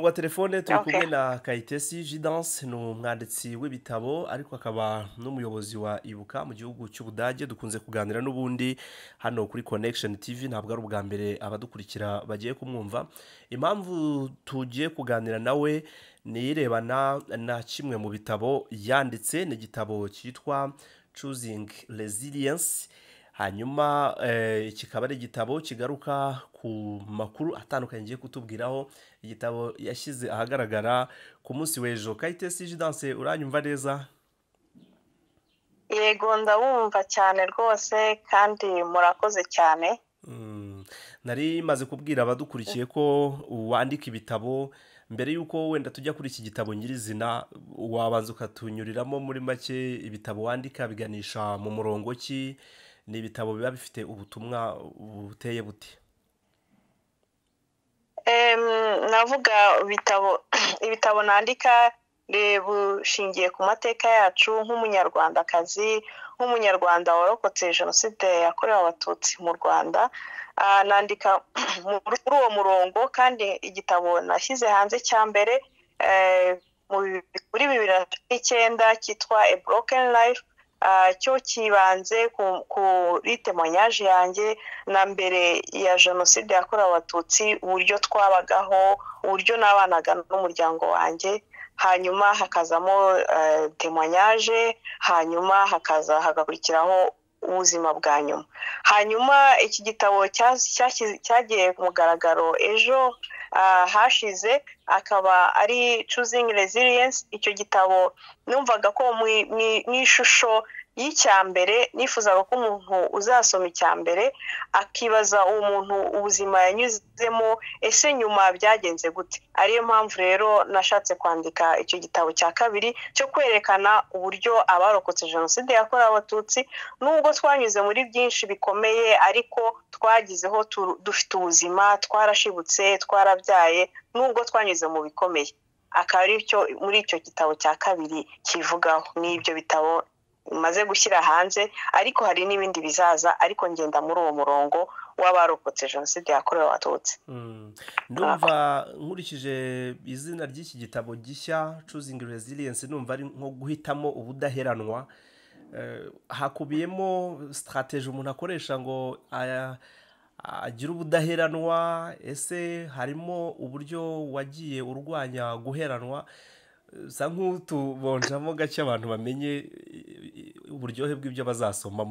wa telefone turi Okay. kumwe na Kayitesi Jidanse, ni umwanditsi w'ibitabo ariko akaba n'umuyobozi wa Ibuka mu gihugu cy'Ubudage. Dukunze kuganira n'ubundi hano kuri Connection TV, ntabwo ari ubwa mbere abadukurikira bagiye kumwumva. Impamvu tugiye kuganira nawe ni irebana na kimwe mu bitabo yanditse, ni igitabo cyitwa Choosing Resilience. Hanyuma kikaba ari igitabo kigaruka ku makuru atandukanye ngiye kutubwiraho. Igitabo yashyize ahagaragara ku munsi w'ejo. Kayitesi Jidanse, uranyumva neza? Yego ndabumva cyane rwose kandi murakoze cyane. Nari maze kubwira abadukurikiye ko wandika ibitabo. Mbere y'uko wenda tujya kuri iki gitabo nyirizina, wabanza ukatunyuriramo muri make ibitabo wandika biganisha mu murongo ki? Ni ibitabo biba bifite ubutumwa buteye buti? Navuga ibitabo nandika bushingiye ku mateka yacu nk'umunyarwandakazi, nk'umunyarwanda warokotse jenoside yakorewe abatutsi mu Rwanda. Nandika muri uwo murongo, kandi igitabo nashyize hanze cya mbere muri 2009 cyitwa A Broken Life. Cyo kibanze kuri témoignage yanjye na mbere ya jenoside yakorewe abatutsi, uburyo twabagaho, uburyo nabanaga n'umuryango wanjye. Hanyuma hakazamo témoignage, hanyuma hagakurikiraho ubuzima bwa nyuma. Hanyuma iki gitabo cyagiye ku mugaragaro ejo hashize, akaba ari Choosing Resilience. Icyo gitabo numvaga ko mu ishusho y'icyambere nifuzaga ko umuntu uzasoma icyambere akibaza umuntu ubuzima yanyuzemo, ese nyuma byagenze gute. Ariyo mpamvu rero nashatse kwandika icyo gitabo cya kabiri cyo kwerekana uburyo abarokotse jenoside yakorewe abatutsi, nubwo twanyuze muri byinshi bikomeye, ariko twagizeho dufite ubuzima, twarashibutse, twarabyaye, nubwo twanyuze mu bikomeye. Akaba ari cyo muri icyo gitabo cya kabiri kivugaho. Ni ibyo bitabo maze gushyira hanze, ariko hari n'ibindi bizaza, ariko ngenda muri uwo murongo w'abarokotse jenoside yakorewe abatutsi. Ndumva nkurikije izina ry'iki gitabo gishya Choosing Resilience, numva ari nko guhitamo ubudaheranwa. Hakubiyemo strategy umuntu akoresha ngo agira ubudaheranwa. Ese harimo uburyo wagiye urwanya guheranwa? Sa nk'utubonjamo gake abantu bamenye uburyohe bw'ibyo bazasomamo.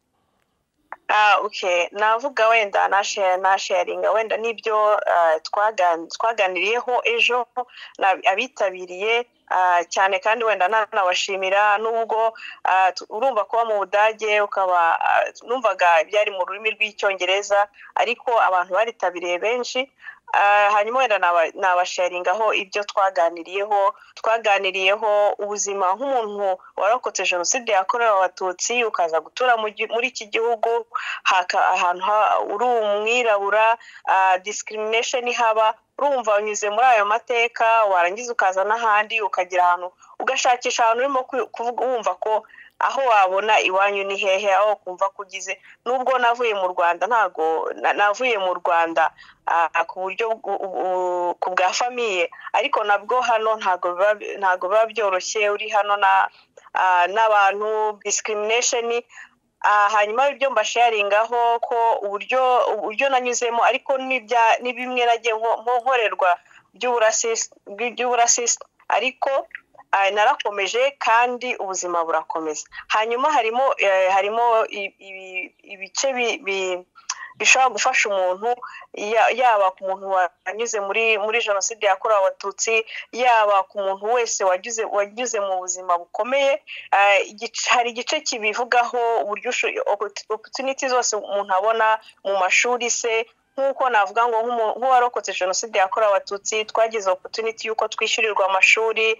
Okay, navuga wenda nasharinga wenda n'ibyo twaganiriyeho ejo abitabiriye cyane, kandi wenda nanabashimira. Nubwo urumva kuba mu Budage ukaba numvaga byari mu rurimi rw'icyongereza, ariko abantu baritabiriye benshi. Hanyuma wenda nabasharingaho ibyo twaganiriyeho ubuzima nk'umuntu warokotse jenoside yakorewe abatutsi, ukaza gutura muri iki gihugu ahantu uri umwirabura, discrimination ihaba. Urumva unyuze muri ayo mateka, warangiza ukaza n'ahandi ukagira ahantu ugashakisha ahantu urimo kuvuga, wumva ko aho wabona iwanyu ni hehe, aho kumva kugize. Nubwo navuye mu Rwanda, ntago navuye mu Rwanda ku buryo ku bwa famiye, ariko nabwo hano ntago biba byoroshye. Uri hano n'abantu, discrimination. Hanyuma ibyo mbasharingaho ko uburyo nanyuzemo, ariko ni bimwe nagiye nkorerwa by'uburasisi, ariko narakomeje kandi ubuzima burakomeza. Hanyuma harimo ibice bishobora gufasha umuntu, yaba ku muntu wanyuze muri jenoside yakorewe abatutsi, yaba ku muntu wese wagize mu buzima bukomeye. Hari igice kibivugaho uburyo opportunity zose umuntu abona mu mashuri se, nk'uko navuga ngo nk'uwarokotse jenoside yakorewe abatutsi twagize opportunity y'uko twishyurirwa amashuri,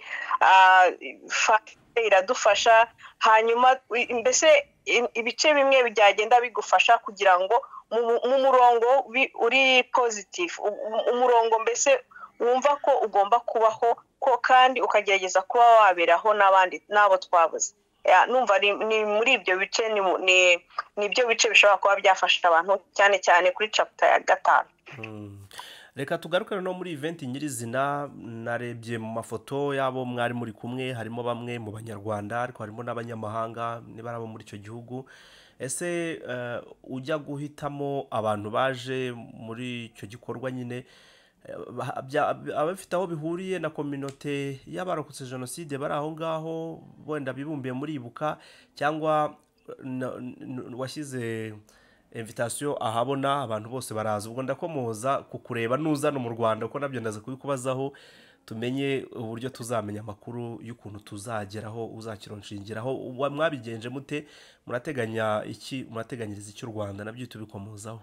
iradufasha. Hanyuma mbese ibice bimwe byagenda bigufasha kugira ngo mu murongo uri positive, umurongo mbese wumva ko ugomba kubaho ko, kandi ukagerageza kuba waberaho n'abandi n'abo twabuze. Numva ni muri ibyo bice, ni ibyo bice bishobora kuba byafasha abantu cyane cyane kuri chapter ya 5. reka tugaruke no muri event nyirizina. Narebye mu mafoto yabo mwari muri kumwe, harimo bamwe mu banyarwanda ariko harimo n'abanyamahanga niba abo muri icyo gihugu. Ese ujya guhitamo abantu baje muri icyo gikorwa nyine, abafite aho bihuriye na communauté y'abarokotse jenoside bari aho ngaho wenda bibumbiye muri Ibuka, cyangwa washyize invitation ahabona abantu bose baraza? Ubwo ndakomoza kukureba nuza no mu Rwanda uko nabyo ndaza kubikubazaho, tumenye uburyo tuzamenya amakuru y'ukuntu tuzageraho uzakironshingira mwabigenje mute, murateganya iki, murateganyiriza iki u Rwanda, nabyo tubikomozaho.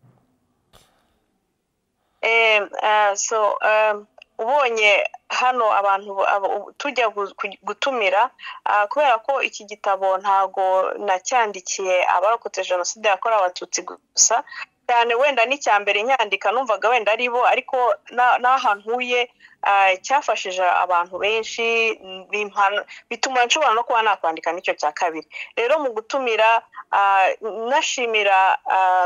ubonye hano abantu tujya gutumira, kubera ko iki gitabo ntago nacyandikiye abarokotse jenoside yakorewe abatutsi gusa cyane, wenda n'icya mbere nyandika numvaga wenda ari bo, ariko n'ahantu huye cyafashije abantu benshi, bituma nshobora no kuba nakwandika n'icyo cya kabiri. Rero mu gutumira nashimira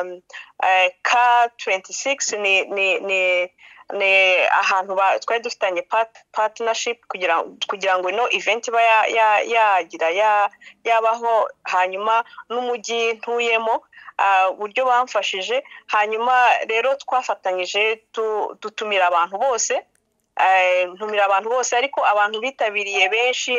K26 ni ahantu twari dufitanye partnership kugira ngo ino event iba yabaho, hanyuma n'umujyi ntuyemo uburyo bamfashije. Hanyuma rero twafatanyije dutumira abantu bose, ariko abantu bitabiriye benshi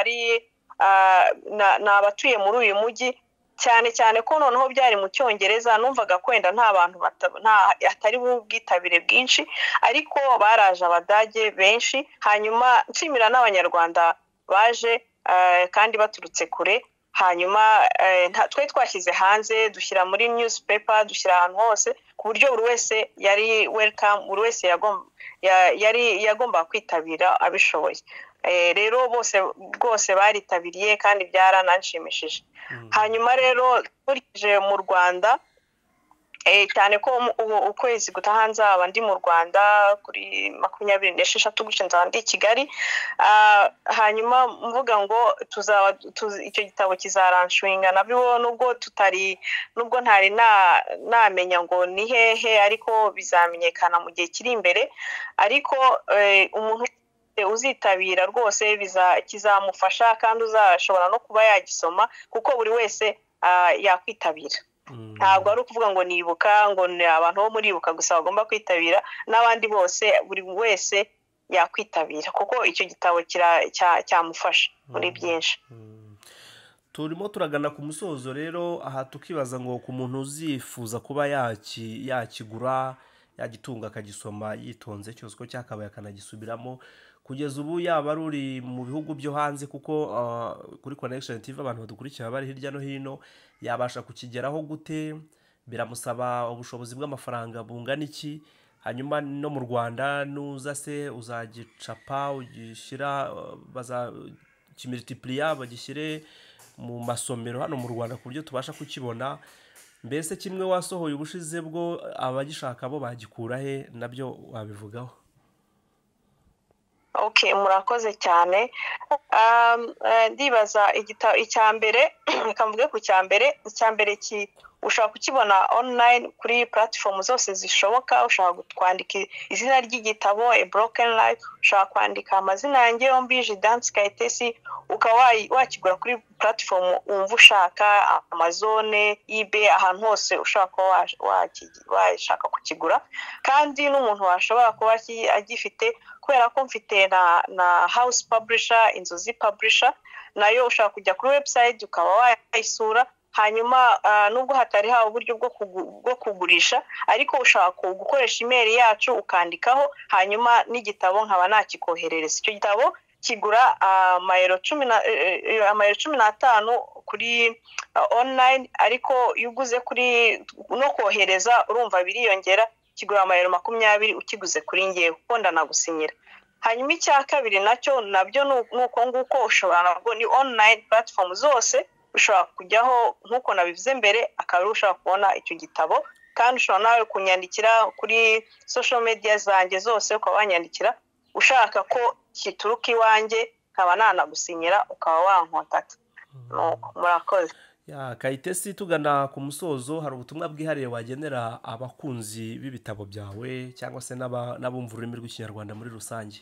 ni abatuye muri uyu mujyi, cyane cyane ko noneho byari mu Cyongereza. Numvaga kwenda nta bantu atari bubwitabire bwinshi, ariko baraje Abadage benshi. Hanyuma nshimira n'Abanyarwanda baje kandi baturutse kure. Hanyuma twari twashyize hanze, dushyira muri newspaper, dushyira ahantu hose ku buryo buri wese yari welcome, buri wese yagomba kwitabira abishoboye. Rero bose rwose baritabiriye kandi byarananshimishije. Hanyuma rero nkurikije mu Rwanda, cyane ko ukwezi gutaha nzaba ndi mu Rwanda kuri 26 gutyo nzaba ndi i Kigali. Hanyuma mvuga ngo icyo gitabo kizaranshinga nabyo, nubwo ntari namenya ngo ni hehe, ariko bizamenyekana mu gihe kiri imbere. Ariko umuntu uzitabira rwose kizamufasha, kandi uzashobora no kuba yagisoma, kuko buri wese yakwitabira. Ntabwo ari ukuvuga ngo nibuka ngo ni abantu bo muri Ibuka gusa bagomba kwitabira, n'abandi bose, buri wese yakwitabira, kuko icyo gitabo cyamufasha muri byinshi. Turimo turagana ku musozo rero, aha tukibaza ngo ku muntu uzifuza kuba yakigura, yagitunga akagisoma yitonze cyose ko cyakabaye akanagisubiramo, kugeza ubu yaba ruri mu bihugu byo hanze, kuko kuri Connection TV abantu badukurikira bari hirya no hino, yabasha kukigeraho gute? Biramusaba ubushobozi bw'amafaranga bungana iki? Hanyuma no mu Rwanda nuza se uzagicapa, ugishyira bazakimultiplier, bagishyire mu masomero hano mu Rwanda ku buryo tubasha kukibona? Mbese kimwe wasohoye ubushize bwo abagishaka bo bagikura he, nabyo wabivugaho? Okay, murakoze cyane. Ndibaza icya mbere, kamvuge ku cya mbere ushaka kukibona online kuri platform zose zishoboka. Ushaka kwandika izina ry'igitabo A Broken Life, ushaka kwandika amazina yanjye yombi Jidansi Kayitesi, ukaba wakigura kuri platform wumva ushaka, Amazon, eBay, ahantu hose ushaka washaka kukigura. Kandi n'umuntu washobora kuba agifite, kubera ko mfite na house publisher, Inzozi Publisher, nayo ushaka kujya kuri website ukaba wayisura. Hanyuma nubwo hatari hawe uburyo bwo kugurisha, ariko ushaka gukoresha email yacu ukandikaho, hanyuma n'igitabo nkaba nakikoherereza. Icyo gitabo kigura amayero 15 kuri online, ariko iyo uguze kuri no kohereza urumva biriyongera, kigura amayero 20 ukiguze kuri ngewe, kuko ndanagusinyira. Hanyuma icya kabiri nabyo nuko nguko ushobora nabwo ni online platform zose ushobora kujyaho, nkuko nabivuze mbere, akaba ushaka kubona icyo gitabo. Kandi ushobora nawe kunyandikira kuri social media zanjye zose, ukaba wanyandikira ushaka ko kituruka iwanjye, nkaba nanagusinyira ukaba wankontakta. Murakoze. Kayitesi, tugana ku musozo, hari ubutumwa bwihariye wagenera abakunzi b'ibitabo byawe cyangwa se n'abumva ururimi rw'ikinyarwanda muri rusange?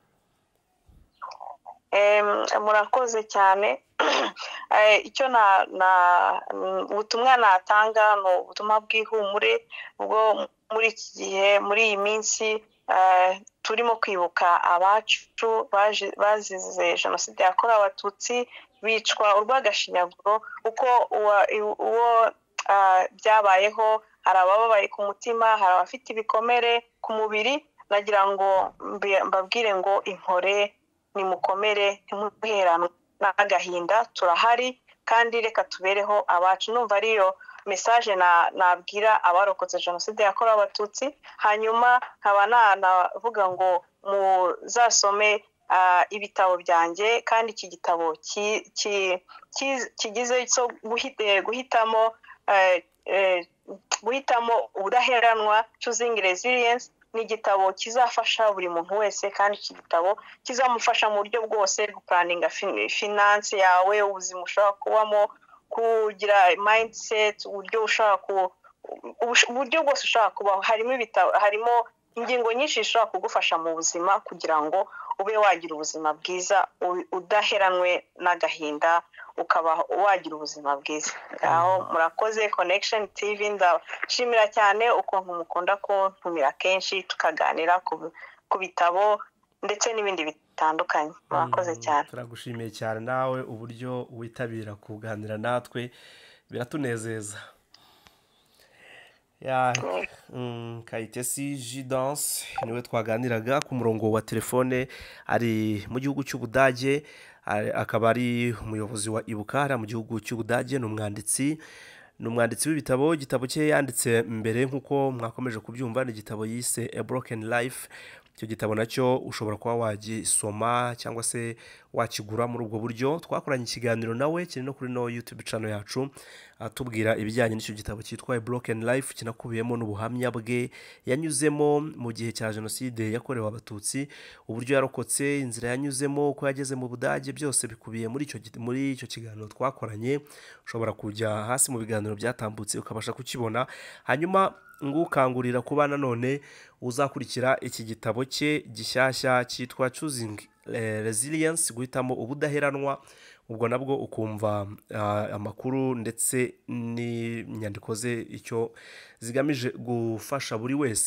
Murakoze cyane. Icyo ubutumwa natanga ni ubutumwa bw'ihumure bwo muri iki gihe, muri iyi minsi turimo kwibuka abacu bazize jenoside yakorewe abatutsi, bicwa urw'agashinyaguro. uko uwo byabayeho, hari abababaye ku mutima, hari abafite ibikomere ku mubiri. nagira ngo mbabwire ngo impore nimukomere, ntimuheranwe n'agahinda, turahari kandi reka tubereho abacu. Numva ariyo message nabwira abarokotse jenoside yakorewe abatutsi. Hanyuma nkaba navuga ngo muzasome ibitabo byanjye, kandi iki gitabo kigize cyo guhitamo ubudaheranwa, choosing resilience, ni igitabo kizafasha buri muntu wese, kandi iki gitabo kizamufasha mu buryo bwose guplaninga finance yawe, ubuzima ushobora kubamo, kugira mindset, uburyo bwose ushobora kubaho. Harimo ingingo nyinshi zishobora kugufasha mu buzima kugira ngo ube wagira ubuzima bwiza, udaheranwe n'agahinda, ukaba wagira ubuzima bwiza. Aho murakoze Connection TV, ndashimira cyane ukuntu mukunda kuntumira kenshi tukaganira ku bitabo ndetse n'ibindi bitandukanye. Murakoze cyane. Turagushimiye cyane nawe uburyo witabira kuganira natwe, biratunezeza. Kayitesi Gidanse niwe twaganiraga ku murongo wa telefone, ari mu gihugu cy'Ubudage, akaba ari umuyobozi wa Ibuka mu gihugu cy'Ubudage. Ni umwanditsi w'ibitabo. Igitabo cye yanditse mbere, nk'uko mwakomeje kubyumva, ni igitabo yise A Broken Life. Icyo gitabo nacyo ushobora kuba wagisoma cyangwa se wakigura muri ubwo buryo. Twakoranye ikiganiro nawe, kiri no kuri YouTube channel yacu, atubwira ibijyanye n'icyo gitabo cyitwa A Broken Life, kinakubiyemo n'ubuhamya bwe yanyuzemo mu gihe cya jenoside yakorewe abatutsi, uburyo yarokotse, inzira yanyuzemo, uko yageze mu Budage, byose bikubiye muri icyo kiganiro twakoranye. Ushobora kujya hasi mu biganiro byatambutse ukabasha kukibona. Hanyuma ngukangurira kuba nanone uzakurikira iki gitabo cye gishyashya cyitwa Choosing Resilience, guhitamo ubudaheranwa. Ubwo nabwo ukumva amakuru ndetse n'inyandiko ze icyo zigamije gufasha buri wese